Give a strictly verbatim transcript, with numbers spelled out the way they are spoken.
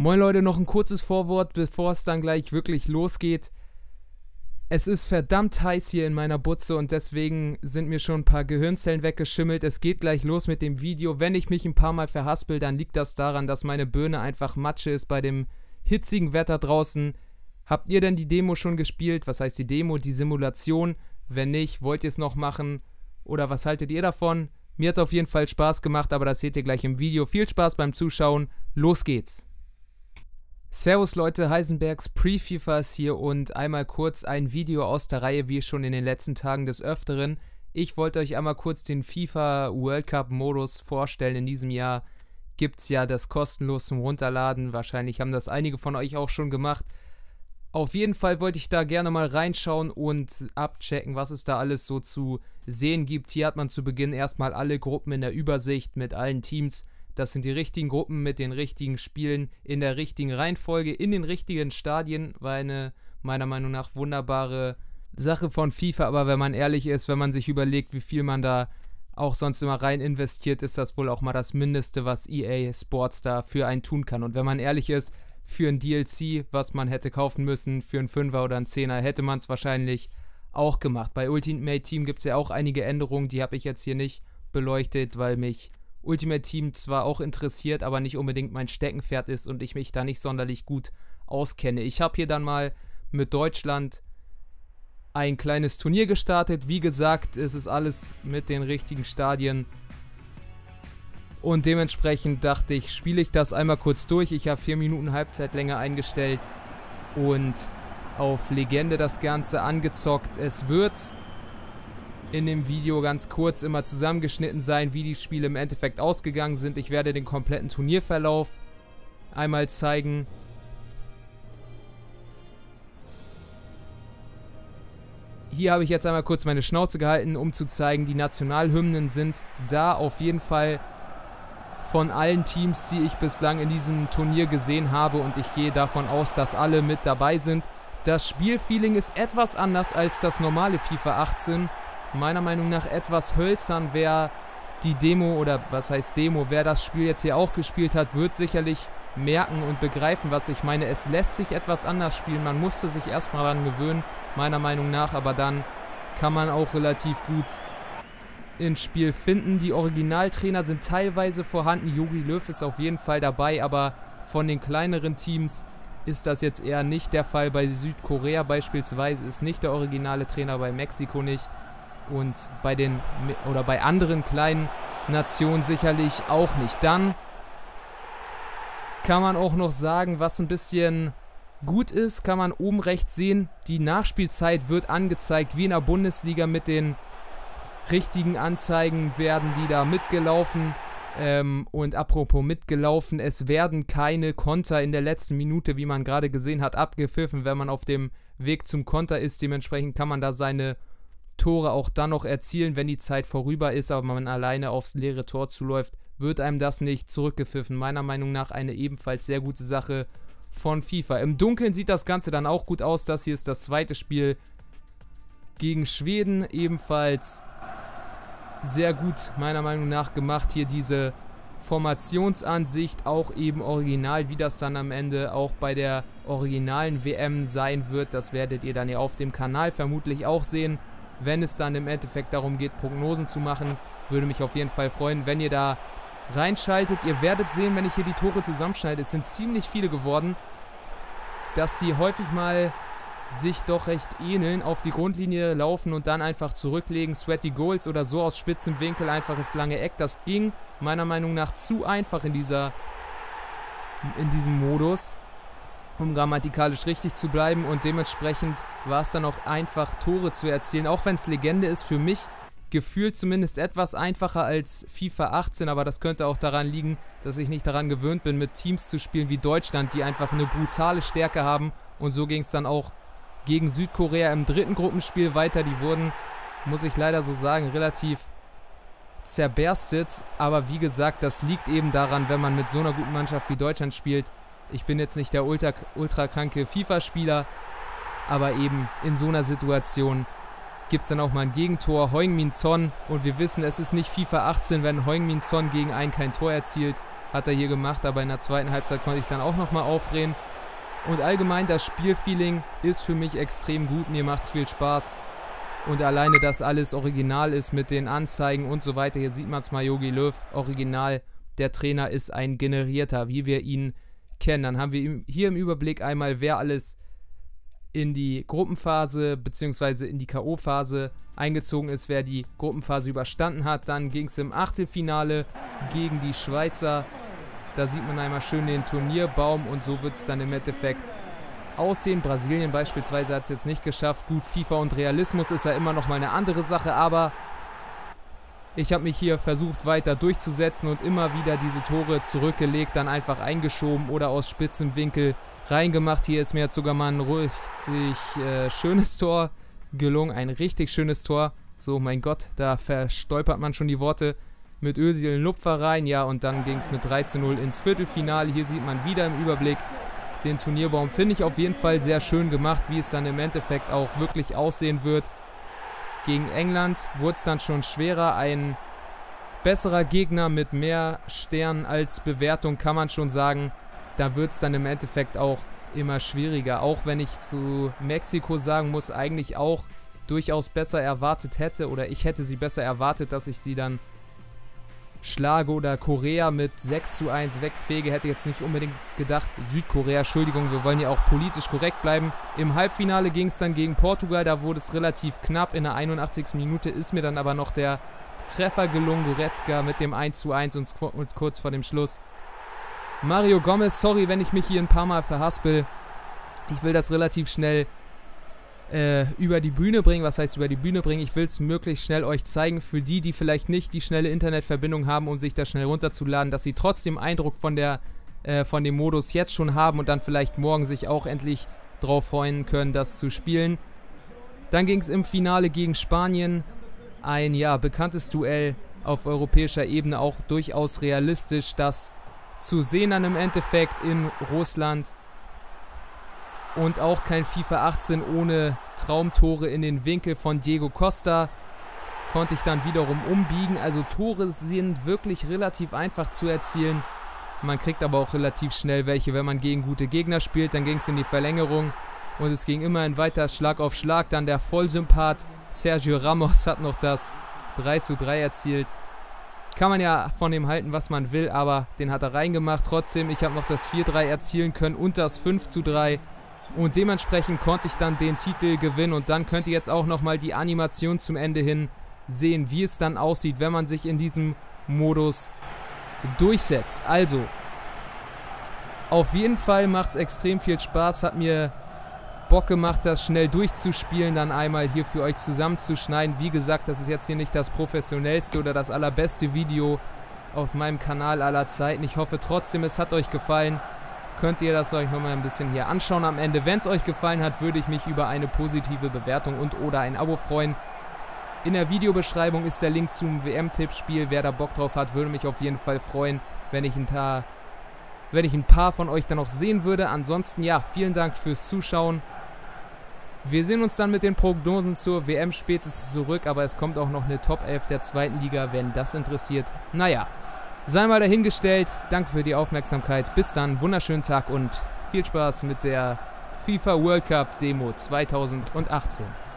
Moin Leute, noch ein kurzes Vorwort, bevor es dann gleich wirklich losgeht. Es ist verdammt heiß hier in meiner Butze und deswegen sind mir schon ein paar Gehirnzellen weggeschimmelt. Es geht gleich los mit dem Video. Wenn ich mich ein paar Mal verhaspel, dann liegt das daran, dass meine Birne einfach Matsche ist bei dem hitzigen Wetter draußen. Habt ihr denn die Demo schon gespielt? Was heißt die Demo? Die Simulation? Wenn nicht, wollt ihr es noch machen? Oder was haltet ihr davon? Mir hat es auf jeden Fall Spaß gemacht, aber das seht ihr gleich im Video. Viel Spaß beim Zuschauen. Los geht's! Servus Leute, Heisenbergs Pre-FIFA ist hier und einmal kurz ein Video aus der Reihe, wie schon in den letzten Tagen des Öfteren. Ich wollte euch einmal kurz den FIFA World Cup Modus vorstellen. In diesem Jahr gibt es ja das kostenlos zum Runterladen. Wahrscheinlich haben das einige von euch auch schon gemacht. Auf jeden Fall wollte ich da gerne mal reinschauen und abchecken, was es da alles so zu sehen gibt. Hier hat man zu Beginn erstmal alle Gruppen in der Übersicht mit allen Teams. Das sind die richtigen Gruppen mit den richtigen Spielen in der richtigen Reihenfolge, in den richtigen Stadien. War eine meiner Meinung nach wunderbare Sache von FIFA, aber wenn man ehrlich ist, wenn man sich überlegt, wie viel man da auch sonst immer rein investiert, ist das wohl auch mal das Mindeste, was E A Sports da für einen tun kann. Und wenn man ehrlich ist, für ein D L C, was man hätte kaufen müssen, für einen Fünfer oder einen Zehner, hätte man es wahrscheinlich auch gemacht. Bei Ultimate Team gibt es ja auch einige Änderungen, die habe ich jetzt hier nicht beleuchtet, weil mich Ultimate Team zwar auch interessiert, aber nicht unbedingt mein Steckenpferd ist und ich mich da nicht sonderlich gut auskenne. Ich habe hier dann mal mit Deutschland ein kleines Turnier gestartet. Wie gesagt, es ist alles mit den richtigen Stadien. Und dementsprechend dachte ich, spiele ich das einmal kurz durch. Ich habe vier Minuten Halbzeitlänge eingestellt und auf Legende das Ganze angezockt. Es wird in dem Video ganz kurz immer zusammengeschnitten sein, wie die Spiele im Endeffekt ausgegangen sind. Ich werde den kompletten Turnierverlauf einmal zeigen. Hier habe ich jetzt einmal kurz meine Schnauze gehalten, um zu zeigen, die Nationalhymnen sind da auf jeden Fall von allen Teams, die ich bislang in diesem Turnier gesehen habe, und ich gehe davon aus, dass alle mit dabei sind. Das Spielfeeling ist etwas anders als das normale FIFA achtzehn. Meiner Meinung nach etwas hölzern. Wer die Demo, oder was heißt Demo, wer das Spiel jetzt hier auch gespielt hat, wird sicherlich merken und begreifen, was ich meine. Es lässt sich etwas anders spielen, man musste sich erstmal daran gewöhnen, meiner Meinung nach, aber dann kann man auch relativ gut ins Spiel finden. Die Originaltrainer sind teilweise vorhanden, Jogi Löw ist auf jeden Fall dabei, aber von den kleineren Teams ist das jetzt eher nicht der Fall. Bei Südkorea beispielsweise ist nicht der originale Trainer, bei Mexiko nicht. Und bei den oder bei anderen kleinen Nationen sicherlich auch nicht. Dann kann man auch noch sagen, was ein bisschen gut ist, kann man oben rechts sehen, die Nachspielzeit wird angezeigt, wie in der Bundesliga mit den richtigen Anzeigen werden die da mitgelaufen. Ähm, und apropos mitgelaufen, es werden keine Konter in der letzten Minute, wie man gerade gesehen hat, abgepfiffen, wenn man auf dem Weg zum Konter ist. Dementsprechend kann man da seine Tore auch dann noch erzielen, wenn die Zeit vorüber ist, aber man alleine aufs leere Tor zuläuft, wird einem das nicht zurückgepfiffen. Meiner Meinung nach eine ebenfalls sehr gute Sache von FIFA. Im Dunkeln sieht das Ganze dann auch gut aus. Das hier ist das zweite Spiel gegen Schweden, ebenfalls sehr gut meiner Meinung nach gemacht. Hier diese Formationsansicht, auch eben original, wie das dann am Ende auch bei der originalen W M sein wird. Das werdet ihr dann ja auf dem Kanal vermutlich auch sehen. Wenn es dann im Endeffekt darum geht, Prognosen zu machen, würde mich auf jeden Fall freuen, wenn ihr da reinschaltet. Ihr werdet sehen, wenn ich hier die Tore zusammenschneide, es sind ziemlich viele geworden, dass sie häufig mal sich doch recht ähneln, auf die Grundlinie laufen und dann einfach zurücklegen, Sweaty Goals oder so aus spitzem Winkel einfach ins lange Eck. Das ging meiner Meinung nach zu einfach in dieser in diesem Modus, um grammatikalisch richtig zu bleiben, und dementsprechend war es dann auch einfach, Tore zu erzielen, auch wenn es Legende ist, für mich gefühlt zumindest etwas einfacher als FIFA achtzehn, aber das könnte auch daran liegen, dass ich nicht daran gewöhnt bin, mit Teams zu spielen wie Deutschland, die einfach eine brutale Stärke haben, und so ging es dann auch gegen Südkorea im dritten Gruppenspiel weiter. Die wurden, muss ich leider so sagen, relativ zerberstet, aber wie gesagt, das liegt eben daran, wenn man mit so einer guten Mannschaft wie Deutschland spielt. Ich bin jetzt nicht der ultra, ultra kranke FIFA-Spieler, aber eben in so einer Situation gibt es dann auch mal ein Gegentor. Heung-min Son, und wir wissen, es ist nicht FIFA achtzehn, wenn Heung-min Son gegen einen kein Tor erzielt. hat er hier gemacht, aber in der zweiten Halbzeit konnte ich dann auch nochmal aufdrehen. Und allgemein das Spielfeeling ist für mich extrem gut, mir macht es viel Spaß. Und alleine, dass alles original ist mit den Anzeigen und so weiter, hier sieht man es mal, Jogi Löw, original. Der Trainer ist ein generierter, wie wir ihn kennen. Dann haben wir hier im Überblick einmal, wer alles in die Gruppenphase bzw. in die K O-Phase eingezogen ist, wer die Gruppenphase überstanden hat. Dann ging es im Achtelfinale gegen die Schweizer. Da sieht man einmal schön den Turnierbaum und so wird es dann im Endeffekt aussehen. Brasilien beispielsweise hat es jetzt nicht geschafft. Gut, FIFA und Realismus ist ja immer noch mal eine andere Sache, aber ich habe mich hier versucht weiter durchzusetzen und immer wieder diese Tore zurückgelegt, dann einfach eingeschoben oder aus spitzem Winkel reingemacht. Hier ist mir jetzt sogar mal ein richtig äh, schönes Tor gelungen, ein richtig schönes Tor. So, mein Gott, da verstolpert man schon die Worte. Mit Özil Lupfer rein, ja, und dann ging es mit drei zu null ins Viertelfinale. Hier sieht man wieder im Überblick den Turnierbaum. Finde ich auf jeden Fall sehr schön gemacht, wie es dann im Endeffekt auch wirklich aussehen wird. Gegen England wurde es dann schon schwerer. Ein besserer Gegner mit mehr Sternen als Bewertung, kann man schon sagen. Da wird es dann im Endeffekt auch immer schwieriger. Auch wenn ich zu Mexiko sagen muss, eigentlich auch durchaus besser erwartet hätte, oder ich hätte sie besser erwartet, dass ich sie dann schlage, oder Korea mit sechs zu eins wegfege, hätte jetzt nicht unbedingt gedacht. Südkorea, Entschuldigung, wir wollen ja auch politisch korrekt bleiben. Im Halbfinale ging es dann gegen Portugal, da wurde es relativ knapp. In der einundachtzigsten Minute ist mir dann aber noch der Treffer gelungen, Goretzka mit dem eins zu eins und, und kurz vor dem Schluss Mario Gomez. Sorry, wenn ich mich hier ein paar Mal verhaspel. Ich will das relativ schnell äh, über die Bühne bringen. Was heißt über die Bühne bringen? Ich will es möglichst schnell euch zeigen. Für die, die vielleicht nicht die schnelle Internetverbindung haben, um sich das schnell runterzuladen, dass sie trotzdem Eindruck von, der, äh, von dem Modus jetzt schon haben und dann vielleicht morgen sich auch endlich drauf freuen können, das zu spielen. Dann ging es im Finale gegen Spanien. Ein, ja, bekanntes Duell auf europäischer Ebene, auch durchaus realistisch, das zu sehen dann im Endeffekt in Russland. Und auch kein FIFA achtzehn ohne Traumtore in den Winkel von Diego Costa. Konnte ich dann wiederum umbiegen. Also Tore sind wirklich relativ einfach zu erzielen. Man kriegt aber auch relativ schnell welche, wenn man gegen gute Gegner spielt. Dann ging es in die Verlängerung und es ging immerhin weiter Schlag auf Schlag. Dann der Vollsympath Sergio Ramos hat noch das drei zu drei erzielt. Kann man ja von dem halten, was man will, aber den hat er reingemacht. Trotzdem, ich habe noch das vier drei erzielen können und das fünf zu drei. Und dementsprechend konnte ich dann den Titel gewinnen. Und dann könnt ihr jetzt auch nochmal die Animation zum Ende hin sehen, wie es dann aussieht, wenn man sich in diesem Modus durchsetzt. Also, auf jeden Fall macht es extrem viel Spaß. Hat mir Bock gemacht, das schnell durchzuspielen, dann einmal hier für euch zusammenzuschneiden. Wie gesagt, das ist jetzt hier nicht das professionellste oder das allerbeste Video auf meinem Kanal aller Zeiten. Ich hoffe trotzdem, es hat euch gefallen. Könnt ihr das euch nochmal ein bisschen hier anschauen am Ende. Wenn es euch gefallen hat, würde ich mich über eine positive Bewertung und oder ein Abo freuen. In der Videobeschreibung ist der Link zum W M-Tippspiel. Wer da Bock drauf hat, würde mich auf jeden Fall freuen, wenn ich ein paar, wenn ich ein paar von euch dann noch sehen würde. Ansonsten, ja, vielen Dank fürs Zuschauen. Wir sehen uns dann mit den Prognosen zur W M spätestens zurück, aber es kommt auch noch eine Top elf der zweiten Liga, wenn das interessiert. Naja, sei mal dahingestellt. Danke für die Aufmerksamkeit. Bis dann, wunderschönen Tag und viel Spaß mit der FIFA World Cup Demo zweitausendachtzehn.